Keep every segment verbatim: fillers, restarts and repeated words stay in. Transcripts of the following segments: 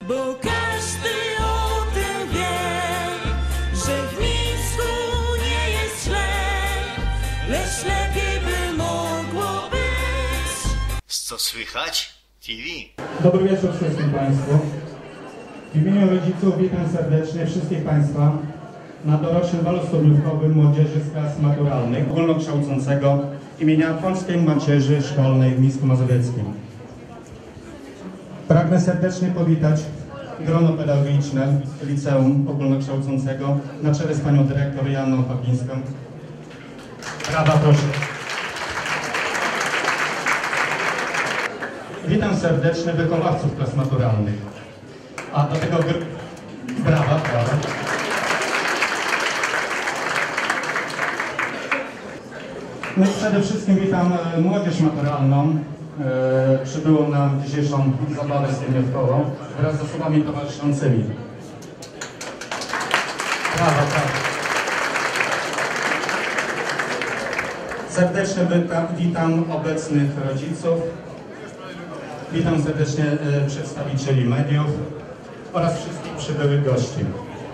Bo każdy o tym wie, że w Mińsku nie jest źle, lecz lepiej by mogło być. Co słychać? T V. Dobry wieczór wszystkim Państwu. W imieniu rodziców witam serdecznie wszystkich Państwa na dorocznym balu studniówkowym młodzieży z klas maturalnych ogólnokształcącego imienia Polskiej Macierzy Szkolnej w Mińsku Mazowieckim. Pragnę serdecznie powitać grono pedagogiczne Liceum Ogólnokształcącego na czele z panią dyrektor Joanną Papińską. Brawa, proszę. Witam serdecznie wychowawców klas maturalnych. A do tego gr... brawa, brawa. No i przede wszystkim witam młodzież maturalną, e, przybyłą na dzisiejszą zabawę studniówkową wraz z osobami towarzyszącymi. Brawa, brawa. Serdecznie witam, witam obecnych rodziców, witam serdecznie e, przedstawicieli mediów oraz wszystkich przybyłych gości.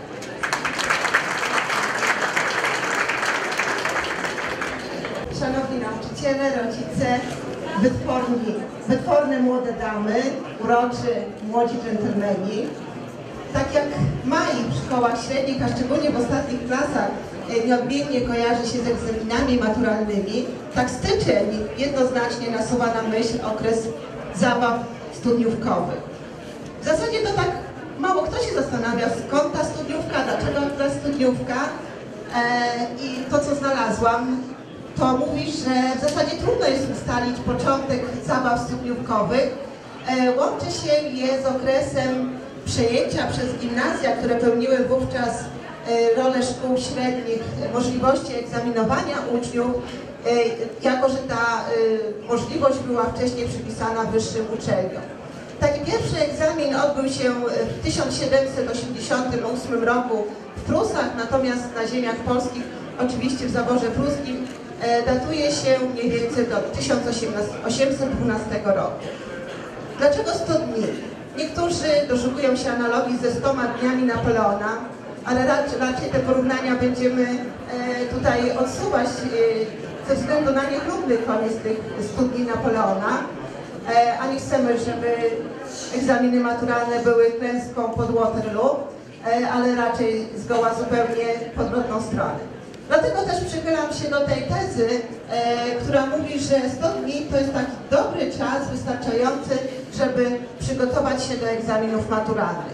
Szanowni nauczyciele, rodzice, wytworni, wytworne młode damy, uroczy młodzi dżentelmeni. Tak jak maj w szkołach średnich, a szczególnie w ostatnich klasach nieodmiennie kojarzy się z egzaminami maturalnymi, tak styczeń jednoznacznie nasuwa na myśl okres zabaw studniówkowych. W zasadzie to tak mało kto się zastanawia, skąd ta studniówka, dlaczego ta studniówka. E, I to, co znalazłam, to mówi, że w zasadzie trudno jest ustalić początek zabaw studniówkowych. E, łączy się je z okresem przejęcia przez gimnazja, które pełniły wówczas e, rolę szkół średnich, możliwości egzaminowania uczniów, e, jako że ta e, możliwość była wcześniej przypisana wyższym uczelniom. Taki pierwszy egzamin odbył się w tysiąc siedemset osiemdziesiątym ósmym roku w Prusach, natomiast na ziemiach polskich, oczywiście w zaborze pruskim, datuje się mniej więcej do tysiąc osiemset dwunastego roku. Dlaczego sto dni? Niektórzy doszukują się analogii ze stoma dniami Napoleona, ale raczej, raczej te porównania będziemy tutaj odsuwać ze względu na niechlubny koniec tych stu dni Napoleona, a nie chcemy, żeby egzaminy maturalne były klęską pod Waterloo, ale raczej zgoła zupełnie w odwrotną stronę. Dlatego też przychylam się do tej tezy, e, która mówi, że sto dni to jest taki dobry czas, wystarczający, żeby przygotować się do egzaminów maturalnych.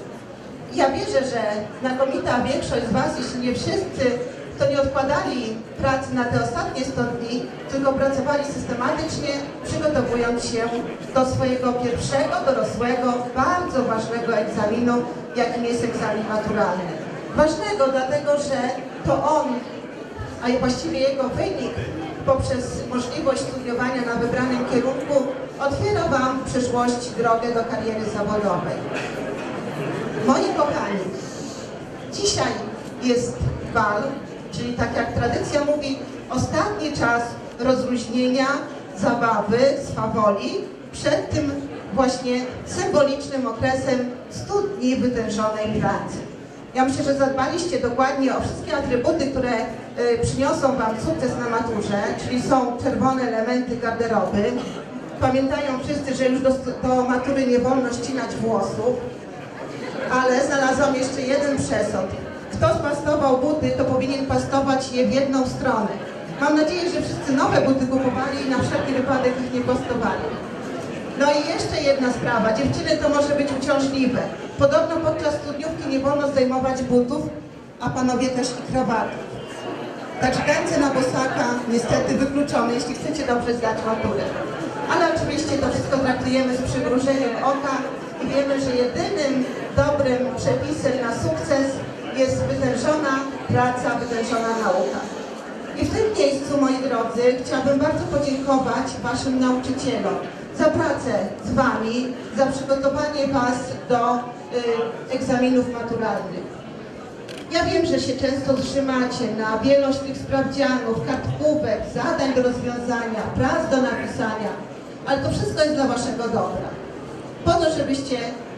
Ja wierzę, że znakomita większość z Was, jeśli nie wszyscy, to nie odkładali pracy na te ostatnie sto dni, tylko pracowali systematycznie, przygotowując się do swojego pierwszego, dorosłego, bardzo ważnego egzaminu, jakim jest egzamin maturalny. Ważnego dlatego, że to on, a właściwie jego wynik poprzez możliwość studiowania na wybranym kierunku otwiera Wam w przyszłości drogę do kariery zawodowej. Moi kochani, dzisiaj jest bal, czyli tak jak tradycja mówi, ostatni czas rozluźnienia, zabawy, swawoli przed tym właśnie symbolicznym okresem stu dni wytężonej pracy. Ja myślę, że zadbaliście dokładnie o wszystkie atrybuty, które y, przyniosą Wam sukces na maturze, czyli są czerwone elementy garderoby. Pamiętają wszyscy, że już do, do matury nie wolno ścinać włosów, ale znalazłam jeszcze jeden przesąd. Kto spastował buty, to powinien pastować je w jedną stronę. Mam nadzieję, że wszyscy nowe buty kupowali i na wszelki wypadek ich nie pastowali. No i jeszcze jedna sprawa. Dziewczyny, to może być uciążliwe. Podobno podczas studniówki nie wolno zdejmować butów, a panowie też i krawatów. Także tańce na bosaka niestety wykluczone, jeśli chcecie dobrze zdać maturę. Ale oczywiście to wszystko traktujemy z przymrużeniem oka i wiemy, że jedynym dobrym przepisem na sukces jest wytężona praca, wytężona nauka. I w tym miejscu, moi drodzy, chciałabym bardzo podziękować Waszym nauczycielom za pracę z Wami, za przygotowanie Was do y, egzaminów maturalnych. Ja wiem, że się często zrzymacie na wielość tych sprawdzianów, kartkówek, zadań do rozwiązania, prac do napisania, ale to wszystko jest dla Waszego dobra. Po to, żebyście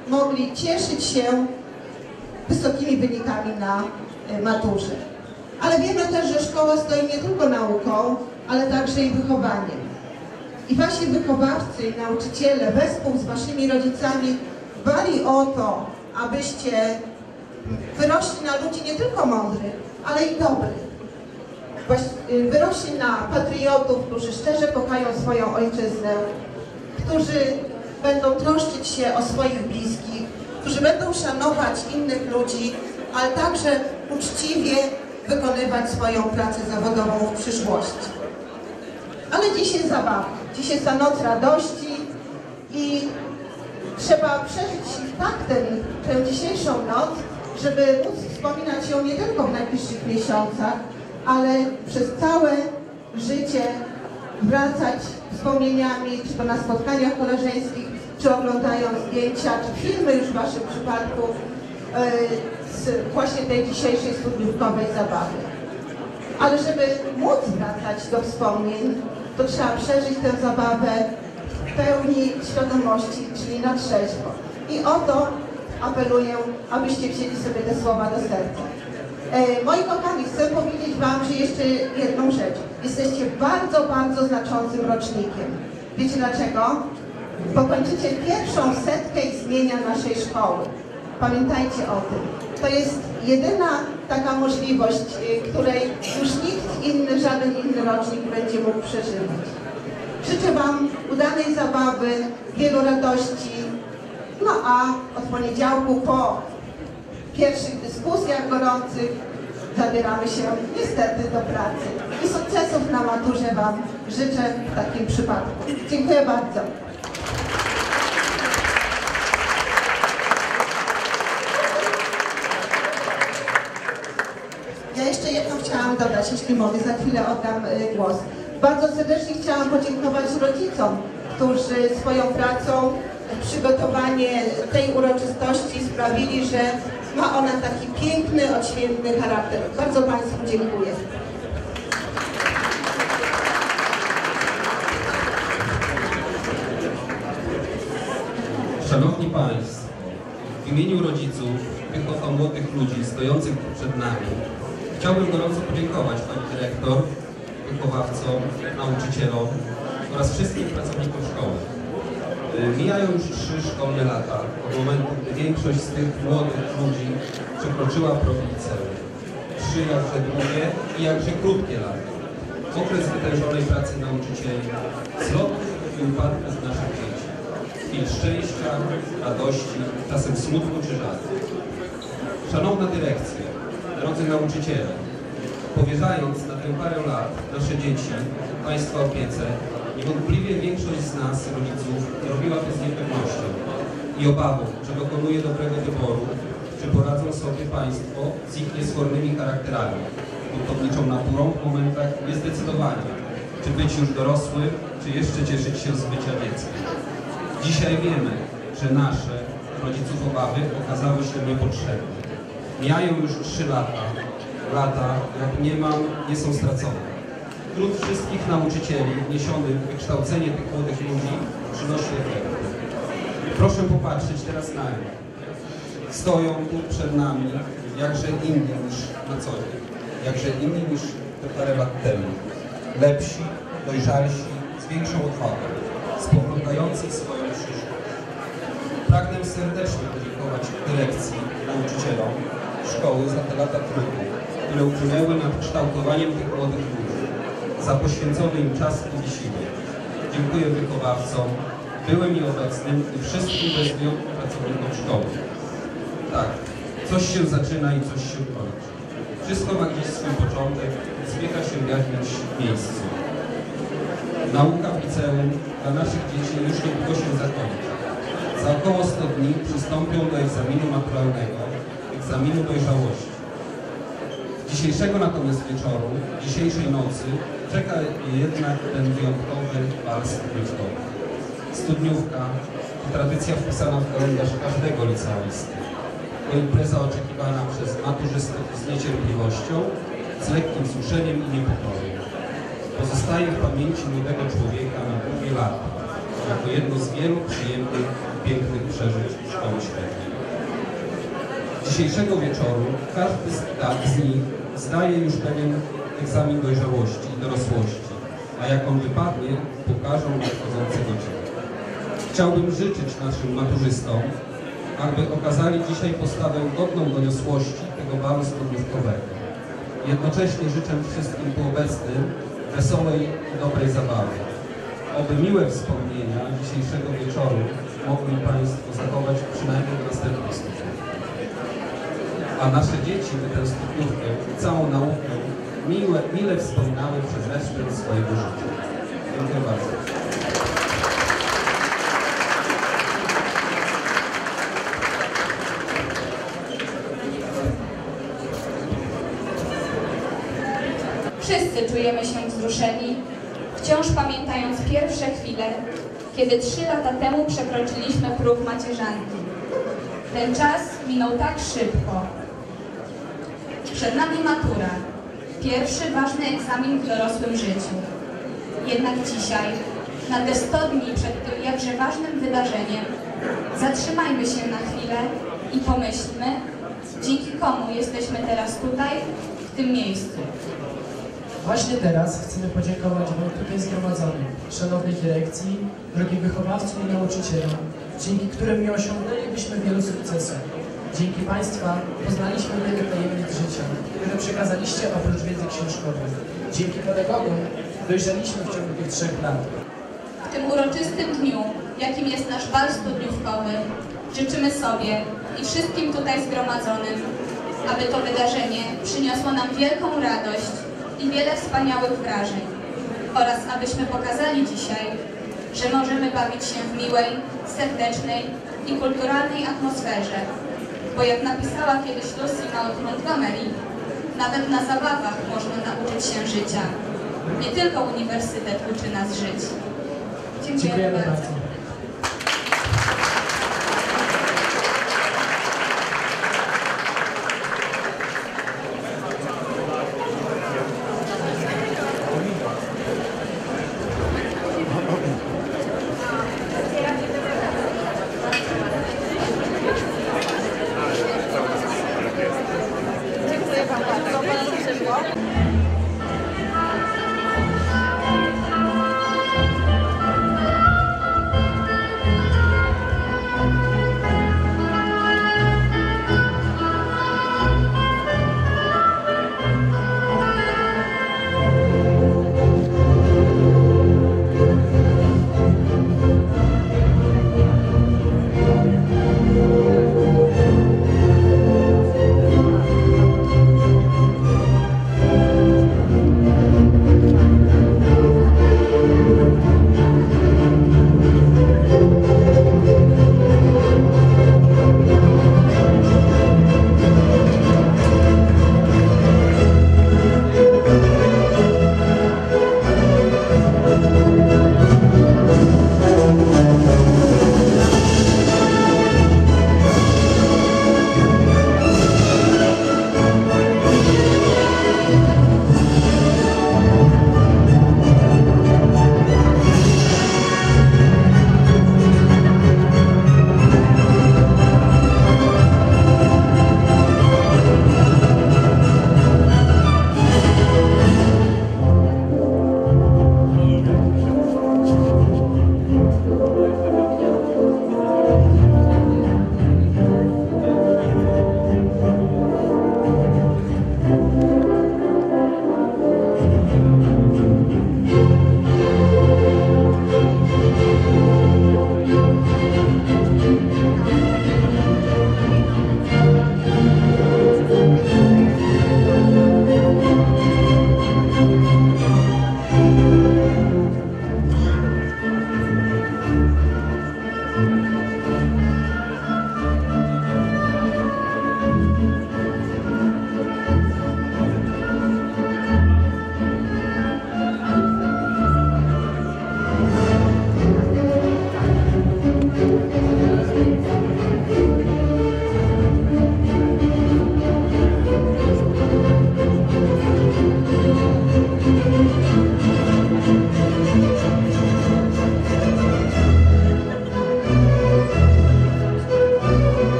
mogli cieszyć się wysokimi wynikami na maturze. Ale wiemy też, że szkoła stoi nie tylko nauką, ale także i wychowaniem. I wasi wychowawcy i nauczyciele wespół z waszymi rodzicami dbali o to, abyście wyrośli na ludzi nie tylko mądrych, ale i dobrych. Wyrośli na patriotów, którzy szczerze kochają swoją ojczyznę, którzy będą troszczyć się o swoich bliskich, którzy będą szanować innych ludzi, ale także uczciwie wykonywać swoją pracę zawodową w przyszłości. Ale dziś jest zabawa, dziś jest ta noc radości i trzeba przeżyć tak ten, tę dzisiejszą noc, żeby móc wspominać ją nie tylko w najbliższych miesiącach, ale przez całe życie wracać wspomnieniami, czy to na spotkaniach koleżeńskich, czy oglądając zdjęcia, czy filmy już w waszym przypadku z właśnie tej dzisiejszej studniówkowej zabawy. Ale żeby móc wracać do wspomnień, to trzeba przeżyć tę zabawę w pełni świadomości, czyli na trzeźwo. I o to apeluję, abyście wzięli sobie te słowa do serca. E, moi kochani, chcę powiedzieć wam, że jeszcze jedną rzecz. Jesteście bardzo, bardzo znaczącym rocznikiem. Wiecie dlaczego? Bo kończycie pierwszą setkę istnienia naszej szkoły. Pamiętajcie o tym. To jest jedyna taka możliwość, której już nikt inny, żaden inny rocznik będzie mógł przeżywać. Życzę wam udanej zabawy, wielu radości, no a od poniedziałku po pierwszych dyskusjach gorących zabieramy się niestety do pracy. I sukcesów na maturze wam życzę w takim przypadku. Dziękuję bardzo. Ja jeszcze jedno chciałam dodać, jeśli mogę, za chwilę oddam y, głos. Bardzo serdecznie chciałam podziękować rodzicom, którzy swoją pracą, przygotowanie tej uroczystości sprawili, że ma ona taki piękny, odświętny charakter. Bardzo Państwu dziękuję. Szanowni Państwo, w imieniu rodziców, tych oto młodych ludzi stojących przed nami, chciałbym gorąco podziękować Pani Dyrektor, wychowawcom, nauczycielom oraz wszystkim pracownikom szkoły. Mijają już trzy szkolne lata od momentu, gdy większość z tych młodych ludzi przekroczyła próg liceum. Trzy jakże długie i jakże krótkie lata. Okres wytężonej pracy nauczycieli, zlotów i upadków naszych dzieci. Chwil szczęścia, radości, czasem smutku czy żalu. Szanowna dyrekcja, drodzy nauczyciele, powierzając na tę parę lat nasze dzieci Państwa opiece, niewątpliwie większość z nas, rodziców, robiła to z niepewnością i obawą, że dokonuje dobrego wyboru, czy poradzą sobie Państwo z ich niesfornymi charakterami, budowniczą naturą w momentach niezdecydowania, czy być już dorosłym, czy jeszcze cieszyć się z bycia dzieckiem. Dzisiaj wiemy, że nasze, rodziców, obawy okazały się niepotrzebne. Mijają już trzy lata. Lata, jak nie mam, nie są stracone. Wśród wszystkich nauczycieli wniesionych w wykształcenie tych młodych ludzi przynosi efekt. Proszę popatrzeć teraz na nich. Stoją tu przed nami jakże inni niż na co dzień. Jakże inni niż te parę lat temu. Lepsi, dojrzalsi, z większą odwagą, spoglądający swoją przyszłość. Pragnę serdecznie podziękować dyrekcji, nauczycielom szkoły za te lata trudu, które upłynęły nad kształtowaniem tych młodych ludzi, za poświęcony im czas i wysiłek. Dziękuję wychowawcom, byłym i obecnym i wszystkim bez wyjątku pracownikom szkoły. Tak, coś się zaczyna i coś się kończy. Wszystko ma gdzieś swój początek i zbiega się w jakimś miejscu. Nauka w liceum dla naszych dzieci już niedługo się zakończy. Za około sto dni przystąpią do egzaminu maturalnego, egzaminu dojrzałości. Dzisiejszego natomiast wieczoru, dzisiejszej nocy czeka jednak ten wyjątkowy wals studniówkowy. Studniówka to tradycja wpisana w kalendarz każdego licealisty. To impreza oczekiwana przez maturzystów z niecierpliwością, z lekkim wzruszeniem i niepokojem. Pozostaje w pamięci młodego człowieka na długie lata, jako jedno z wielu przyjemnych pięknych przeżyć szkoły średniej. Dzisiejszego wieczoru każdy z, tak, z nich zdaje już pewien egzamin dojrzałości i dorosłości, a jak on wypadnie, pokażą nadchodzącego dzień. Chciałbym życzyć naszym maturzystom, aby okazali dzisiaj postawę godną doniosłości tego balu studniówkowego. Jednocześnie życzę wszystkim tu obecnym wesołej i dobrej zabawy. Oby miłe wspomnienia dzisiejszego wieczoru mogli Państwo zachować przynajmniej do następnych studniówek. A nasze dzieci by tę studniówkę i całą naukę miłe, mile wspominały przez resztę swojego życia. Dziękuję bardzo. Wszyscy czujemy się wzruszeni, wciąż pamiętając pierwsze chwile, kiedy trzy lata temu przekroczyliśmy próg macierzanki. Ten czas minął tak szybko. Przed nami matura, pierwszy ważny egzamin w dorosłym życiu. Jednak dzisiaj, na te sto dni przed tym jakże ważnym wydarzeniem, zatrzymajmy się na chwilę i pomyślmy, dzięki komu jesteśmy teraz tutaj, w tym miejscu. Właśnie teraz chcemy podziękować Wam tutaj zgromadzonym, szanownej dyrekcji, drogim wychowawcom i nauczycielom, dzięki którym nie osiągnęlibyśmy wielu sukcesów. Dzięki Państwa poznaliśmy wiele tajemnic życia, które przekazaliście oprócz wiedzy książkowej. Dzięki pedagogom dojrzeliśmy w ciągu tych trzech lat. W tym uroczystym dniu, jakim jest nasz bal studniówkowy, życzymy sobie i wszystkim tutaj zgromadzonym, aby to wydarzenie przyniosło nam wielką radość i wiele wspaniałych wrażeń oraz abyśmy pokazali dzisiaj, że możemy bawić się w miłej, serdecznej i kulturalnej atmosferze, bo jak napisała kiedyś Lucy Maud Montgomery, nawet na zabawach można nauczyć się życia. Nie tylko uniwersytet uczy nas żyć. Dziękujemy, Dziękujemy bardzo. bardzo.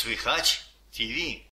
Słychać T V.